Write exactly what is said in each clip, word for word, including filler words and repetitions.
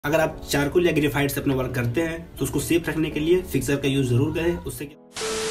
अगर आप चारकोल या ग्रेफाइट से अपना वर्क करते हैं तो उसको सेफ रखने के लिए फिक्सर का यूज जरूर करें। उससे क्या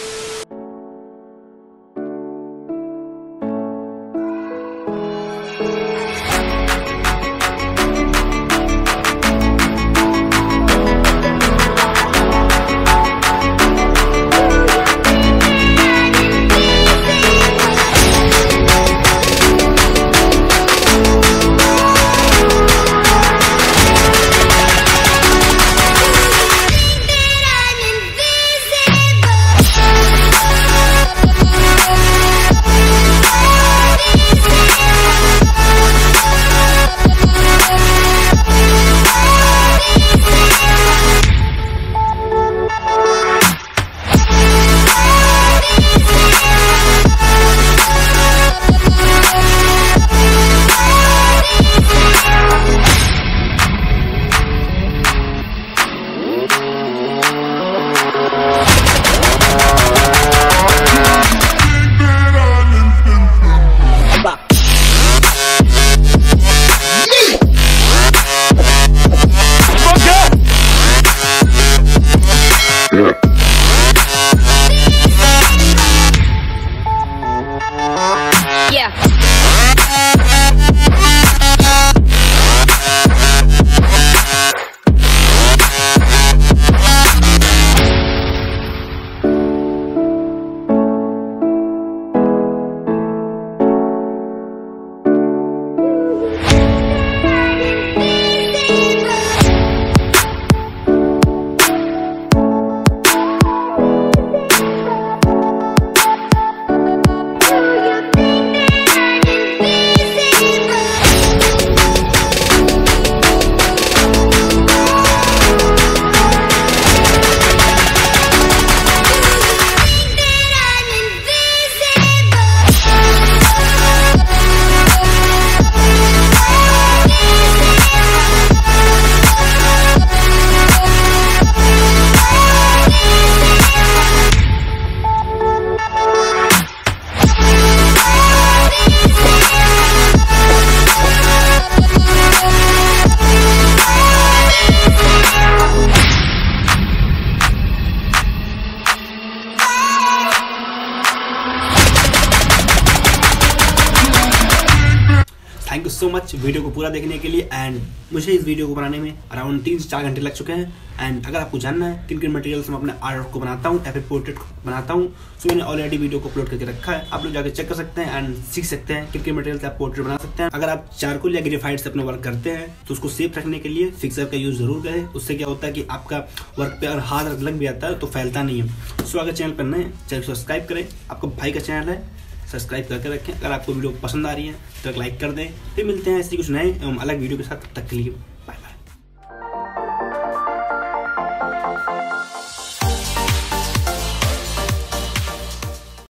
thank you so much video को पूरा देखने के लिए। एंड मुझे इस वीडियो को बनाने में अराउंड तीन से चार घंटे लग चुके हैं। एंड अगर आपको जानना है किन किन मटेरियल से मैं अपने आर्ट को बनाता हूँ या फिर पोर्ट्रेट को बनाता हूँ, सो मैंने ऑलरेडी वीडियो को अपलोड करके रखा है, आप लोग जाकर चेक कर सकते हैं एंड सीख सकते हैं किन किन मटेरियल से आप पोर्ट्रेट बना सकते हैं। अगर आप चारकोल या ग्रेफाइट से अपना वर्क करते हैं तो उसको सेफ रखने के लिए फिक्सर का यूज जरूर करें। उससे क्या होता है कि आपका वर्क पे अगर हाथ लग भी आता है तो फैलता नहीं है। सो अगर चैनल पर नए हैं चैनल सब्सक्राइब करें, आपका भाई का चैनल है, सब्सक्राइब करके रखें। अगर आपको वीडियो पसंद आ रही है तो लाइक कर दें। फिर मिलते हैं ऐसी कुछ नए एवं अलग वीडियो के साथ, तब तक के लिए।